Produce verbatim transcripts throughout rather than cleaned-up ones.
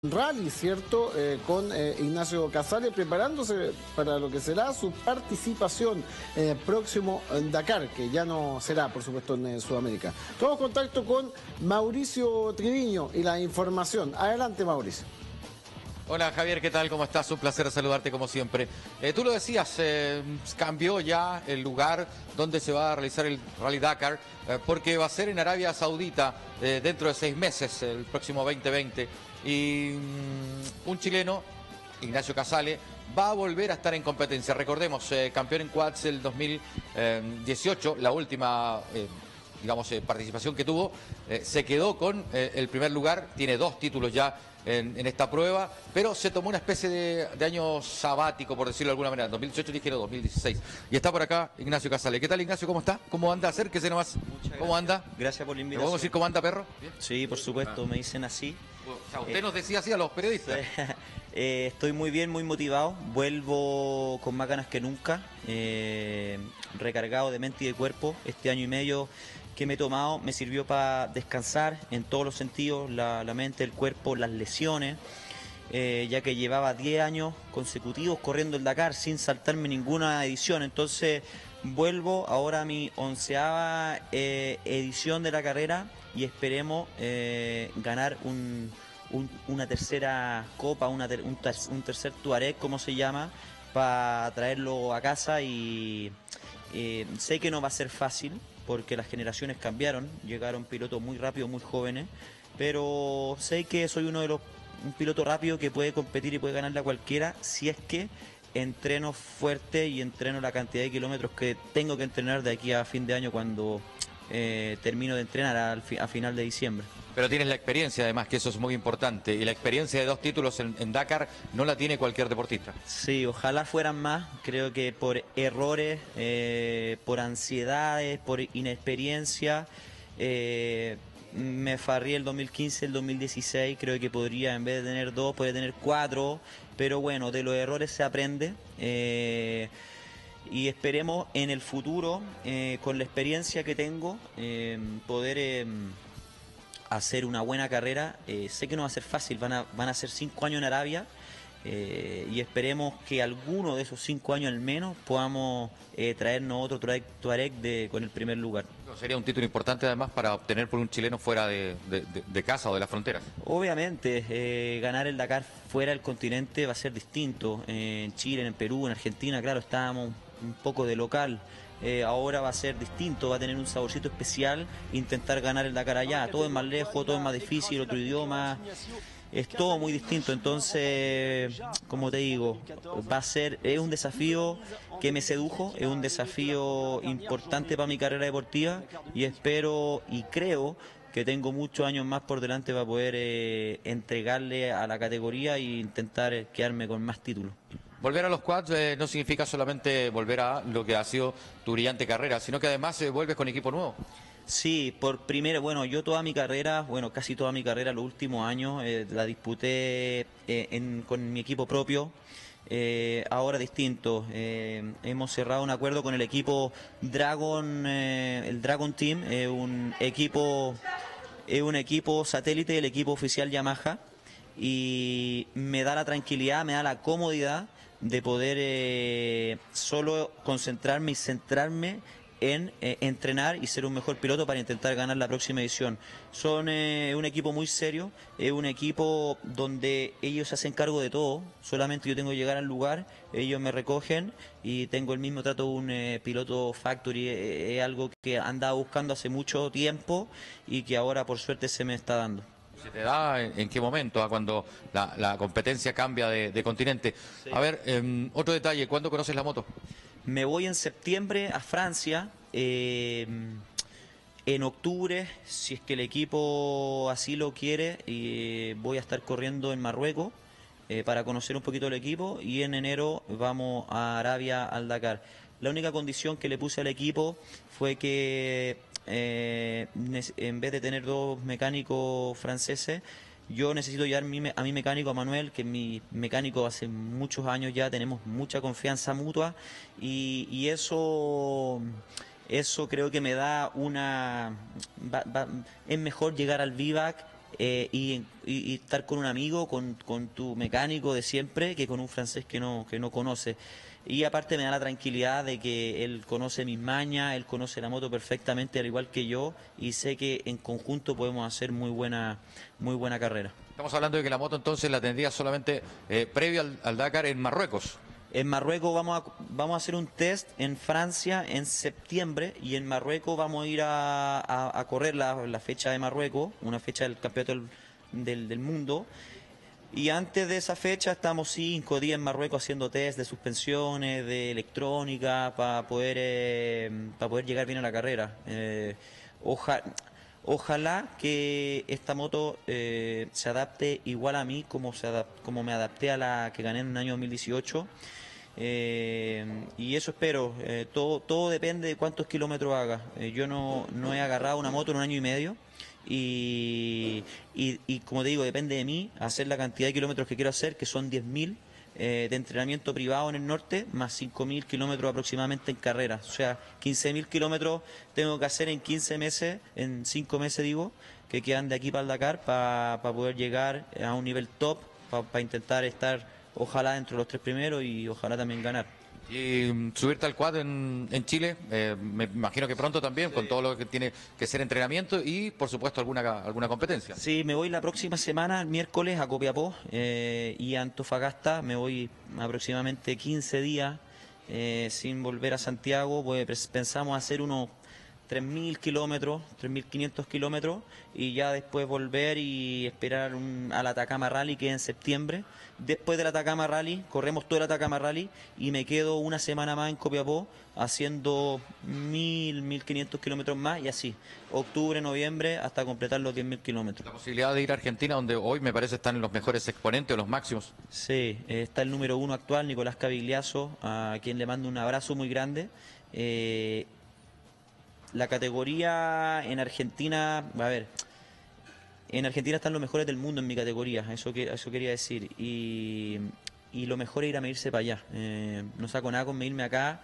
rally, ¿cierto? Eh, con eh, Ignacio Casale, preparándose para lo que será su participación en el próximo Dakar, que ya no será, por supuesto, en eh, Sudamérica. Tomamos contacto con Mauricio Triviño y la información. Adelante, Mauricio. Hola Javier, ¿qué tal? ¿Cómo estás? Un placer saludarte como siempre. Eh, tú lo decías, eh, cambió ya el lugar donde se va a realizar el Rally Dakar, eh, porque va a ser en Arabia Saudita eh, dentro de seis meses, el próximo veinte veinte. Y um, un chileno, Ignacio Casale, va a volver a estar en competencia. Recordemos, eh, campeón en quads el dos mil dieciocho, la última... Eh, digamos, eh, participación que tuvo, eh, se quedó con eh, el primer lugar, tiene dos títulos ya en, en esta prueba, pero se tomó una especie de, de año sabático, por decirlo de alguna manera, dos mil dieciocho dijeron dos mil dieciséis. Y está por acá Ignacio Casale. ¿Qué tal, Ignacio? ¿Cómo está? ¿Cómo anda? Acérquese nomás. ¿Cómo anda? Gracias por la invitación. ¿Le podemos decir cómo anda, perro? ¿Bien? Sí, por supuesto, ah. me dicen así. O sea, usted eh, nos decía así a los periodistas. eh, estoy muy bien, muy motivado. Vuelvo con más ganas que nunca. Eh, recargado de mente y de cuerpo. Este año y medio que me he tomado me sirvió para descansar en todos los sentidos, la, la mente, el cuerpo, las lesiones, eh, ya que llevaba diez años consecutivos corriendo el Dakar sin saltarme ninguna edición. Entonces vuelvo ahora a mi onceava eh, edición de la carrera y esperemos eh, ganar un, un, una tercera copa, una ter, un, ter, un tercer Tuareg, como se llama, para traerlo a casa. Y eh, sé que no va a ser fácil, porque las generaciones cambiaron, llegaron pilotos muy rápidos, muy jóvenes, pero sé que soy uno de los, un piloto rápido que puede competir y puede ganarle a cualquiera si es que entreno fuerte y entreno la cantidad de kilómetros que tengo que entrenar de aquí a fin de año, cuando eh, termino de entrenar al fi, a final de diciembre. Pero tienes la experiencia, además, que eso es muy importante, y la experiencia de dos títulos en, en Dakar no la tiene cualquier deportista. Sí, ojalá fueran más. Creo que por errores, eh, por ansiedades, por inexperiencia, eh, me farrié el dos mil quince, el dos mil dieciséis. Creo que podría, en vez de tener dos, puede tener cuatro, pero bueno, de los errores se aprende. Eh, y esperemos en el futuro, eh, con la experiencia que tengo, eh, poder... Eh, hacer una buena carrera. Eh, sé que no va a ser fácil, van a, van a ser cinco años en Arabia, eh, y esperemos que alguno de esos cinco años al menos podamos eh, traernos otro Tuareg, Tuareg de, con el primer lugar. Sería un título importante además para obtener por un chileno fuera de, de, de, de casa o de la frontera. Obviamente, eh, ganar el Dakar fuera del continente va a ser distinto. Eh, en Chile, en Perú, en Argentina, claro, estábamos un poco de local. Eh, ahora va a ser distinto, va a tener un saborcito especial intentar ganar el Dakar allá. Todo es más lejos, todo es más difícil, otro idioma, es todo muy distinto. Entonces, como te digo, va a ser, es un desafío que me sedujo, es un desafío importante para mi carrera deportiva, y espero y creo que tengo muchos años más por delante para poder eh, entregarle a la categoría e intentar quedarme con más títulos. Volver a los quads eh, no significa solamente volver a lo que ha sido tu brillante carrera, sino que además eh, vuelves con equipo nuevo. Sí, por primera, bueno, yo toda mi carrera, bueno, casi toda mi carrera, los últimos años, eh, la disputé eh, en, con mi equipo propio. Eh, ahora distinto, eh, hemos cerrado un acuerdo con el equipo Dragon, eh, el Dragon Team, eh, un equipo, eh, un equipo satélite del equipo oficial Yamaha, y me da la tranquilidad, me da la comodidad de poder eh, solo concentrarme y centrarme en eh, entrenar y ser un mejor piloto para intentar ganar la próxima edición. Son eh, un equipo muy serio, es eh, un equipo donde ellos se hacen cargo de todo, solamente yo tengo que llegar al lugar, ellos me recogen y tengo el mismo trato de un eh, piloto factory. Es eh, algo que andaba buscando hace mucho tiempo y que ahora por suerte se me está dando. ¿Se te da en, en qué momento? ¿A cuando la, la competencia cambia de, de continente? Sí. A ver, eh, otro detalle, ¿cuándo conoces la moto? Me voy en septiembre a Francia, eh, en octubre, si es que el equipo así lo quiere, eh, voy a estar corriendo en Marruecos eh, para conocer un poquito el equipo, y en enero vamos a Arabia al Dakar. La única condición que le puse al equipo fue que eh, en vez de tener dos mecánicos franceses, yo necesito llevar a mi mecánico, a Manuel, que es mi mecánico hace muchos años ya, tenemos mucha confianza mutua, y, y eso, eso creo que me da una... Va, va, es mejor llegar al vivac eh, y, y- y estar con un amigo, con, con tu mecánico de siempre, que con un francés que no, que no conoce. Y aparte me da la tranquilidad de que él conoce mis mañas, él conoce la moto perfectamente, al igual que yo, y sé que en conjunto podemos hacer muy buena, muy buena carrera. Estamos hablando de que la moto entonces la tendría solamente eh, previo al, al Dakar en Marruecos. En Marruecos vamos a, vamos a hacer un test en Francia en septiembre y en Marruecos vamos a ir a, a- a correr la, la fecha de Marruecos, una fecha del campeonato del, del- del mundo. Y antes de esa fecha estamos cinco días en Marruecos haciendo test de suspensiones, de electrónica, para poder, eh, para poder llegar bien a la carrera. Eh, oja- ojalá que esta moto eh, se adapte igual a mí como, se adap- como me adapté a la que gané en el año dos mil dieciocho. Eh, y eso espero. Eh, todo, todo depende de cuántos kilómetros haga. Eh, yo no, no he agarrado una moto en un año y medio. Y, y, y como te digo, depende de mí hacer la cantidad de kilómetros que quiero hacer, que son diez mil eh, de entrenamiento privado en el norte, más cinco mil kilómetros aproximadamente en carrera. O sea, quince mil kilómetros tengo que hacer en quince meses, en cinco meses digo, que quedan de aquí para el Dakar, para poder llegar a un nivel top, para intentar estar ojalá entre los tres primeros y ojalá también ganar. Y mm, subirte al quad en, en Chile, eh, me imagino que pronto también, con todo lo que tiene que ser entrenamiento y, por supuesto, alguna, alguna competencia. Sí, me voy la próxima semana, el miércoles, a Copiapó eh, y a Antofagasta. Me voy aproximadamente quince días eh, sin volver a Santiago. Pues pensamos hacer unos tres mil kilómetros, tres mil quinientos kilómetros y ya después volver y esperar un, al Atacama Rally, que es en septiembre. Después del Atacama Rally, corremos todo el Atacama Rally y me quedo una semana más en Copiapó haciendo mil, mil quinientos kilómetros más y así, octubre, noviembre, hasta completar los diez mil kilómetros. La posibilidad de ir a Argentina, donde hoy me parece están los mejores exponentes o los máximos. Sí, eh, está el número uno actual, Nicolás Cavigliaso, a quien le mando un abrazo muy grande. Eh, la categoría en Argentina, a ver, en Argentina están los mejores del mundo en mi categoría, eso que eso quería decir. Y, y lo mejor es ir a medirse para allá. Eh, no saco nada con medirme acá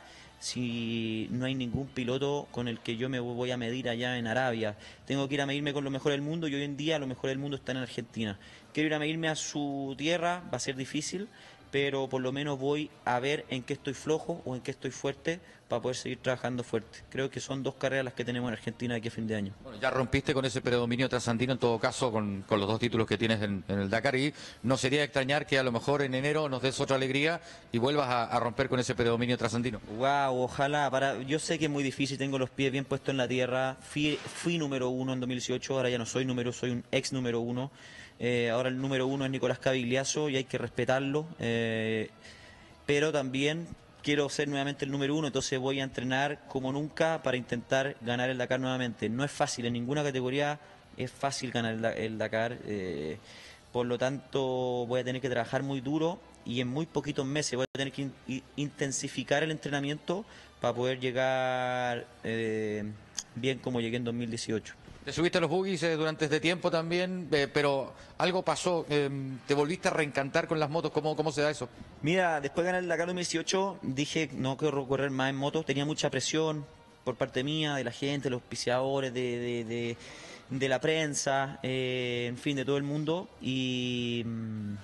si no hay ningún piloto con el que yo me voy a medir allá en Arabia. Tengo que ir a medirme con lo mejor del mundo y hoy en día lo mejor del mundo está en Argentina. Quiero ir a medirme a su tierra, va a ser difícil, pero por lo menos voy a ver en qué estoy flojo o en qué estoy fuerte para poder seguir trabajando fuerte. Creo que son dos carreras las que tenemos en Argentina de aquí a fin de año. Bueno, ya rompiste con ese predominio trasandino en todo caso con, con los dos títulos que tienes en, en el Dakar y no sería de extrañar que a lo mejor en enero nos des otra alegría y vuelvas a, a romper con ese predominio trasandino. Wow, ojalá. Para, yo sé que es muy difícil, tengo los pies bien puestos en la tierra. Fui, fui número uno en dos mil dieciocho, ahora ya no soy número, soy un ex número uno. Eh, ahora el número uno es Nicolás Cavigliaso y hay que respetarlo. Eh, pero también quiero ser nuevamente el número uno, entonces voy a entrenar como nunca para intentar ganar el Dakar nuevamente. No es fácil, en ninguna categoría es fácil ganar el, el Dakar. Eh, por lo tanto, voy a tener que trabajar muy duro y en muy poquitos meses voy a tener que in, intensificar el entrenamiento para poder llegar eh, bien como llegué en dos mil dieciocho. Te subiste a los buggies eh, durante este tiempo también, eh, pero algo pasó, eh, te volviste a reencantar con las motos, ¿cómo, cómo se da eso? Mira, después de ganar el Dakar dos mil dieciocho dije no quiero correr más en moto, tenía mucha presión por parte mía, de la gente, los auspiciadores, de, de, de, de la prensa, eh, en fin, de todo el mundo y... Mmm,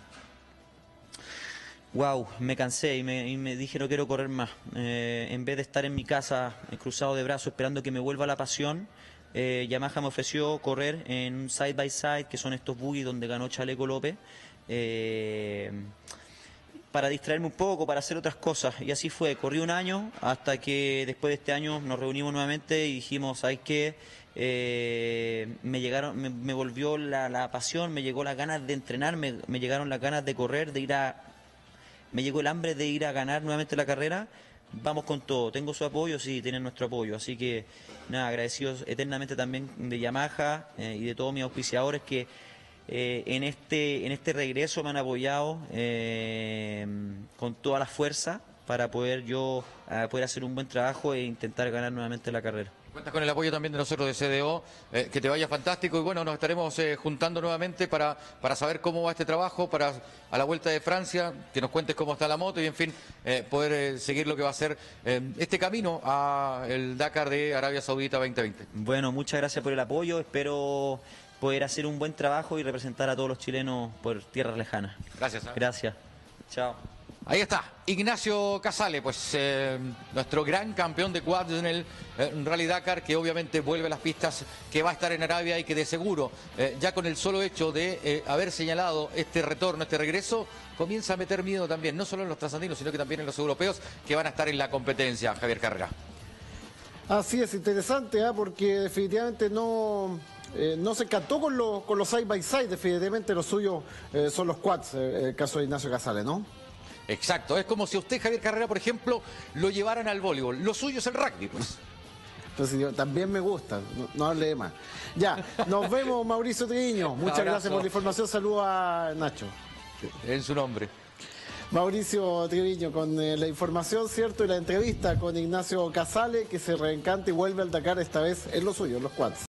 wow, me cansé y me, y me dije no quiero correr más. Eh, en vez de estar en mi casa eh, cruzado de brazos esperando que me vuelva la pasión, eh, Yamaha me ofreció correr en un side by side, que son estos buggies donde ganó Chaleco López, eh, para distraerme un poco, para hacer otras cosas. Y así fue, corrí un año hasta que después de este año nos reunimos nuevamente y dijimos, ¿sabes qué? Eh, me llegaron, me, me volvió la, la pasión, me llegó las ganas de entrenar, me, me llegaron las ganas de correr, de ir a... Me llegó el hambre de ir a ganar nuevamente la carrera. Vamos con todo. ¿Tengo su apoyo? Sí, tienen nuestro apoyo. Así que, nada, agradecidos eternamente también de Yamaha eh, y de todos mis auspiciadores que eh, en este en este regreso me han apoyado eh, con toda la fuerza para poder yo eh, poder hacer un buen trabajo e intentar ganar nuevamente la carrera. Cuentas con el apoyo también de nosotros de C D O, eh, que te vaya fantástico y bueno, nos estaremos eh, juntando nuevamente para, para saber cómo va este trabajo, para a la vuelta de Francia, que nos cuentes cómo está la moto y en fin, eh, poder eh, seguir lo que va a ser eh, este camino a el Dakar de Arabia Saudita veinte veinte. Bueno, muchas gracias por el apoyo, espero poder hacer un buen trabajo y representar a todos los chilenos por tierras lejanas. Gracias. ¿eh? Gracias. Chao. Ahí está, Ignacio Casale, pues eh, nuestro gran campeón de quads en el eh, Rally Dakar, que obviamente vuelve a las pistas, que va a estar en Arabia y que de seguro, eh, ya con el solo hecho de eh, haber señalado este retorno, este regreso, comienza a meter miedo también, no solo en los trasandinos, sino que también en los europeos, que van a estar en la competencia, Javier Carrera. Así es, interesante, ¿eh? Porque definitivamente no... Eh, no se cantó con, lo, con los side by side, definitivamente lo suyo eh, son los quads, eh, el caso de Ignacio Casale, ¿no? Exacto, es como si usted, Javier Carrera, por ejemplo, lo llevaran al voleibol. Lo suyo es el rugby, pues. Entonces yo, también me gusta, no, no hable de más. Ya, nos vemos, Mauricio Triviño. Muchas Abrazo. gracias por la información. Saludos a Nacho. En su nombre. Mauricio Triviño con eh, la información, ¿cierto? Y la entrevista con Ignacio Casale, que se reencanta y vuelve al Dakar esta vez en lo suyo, en los quads.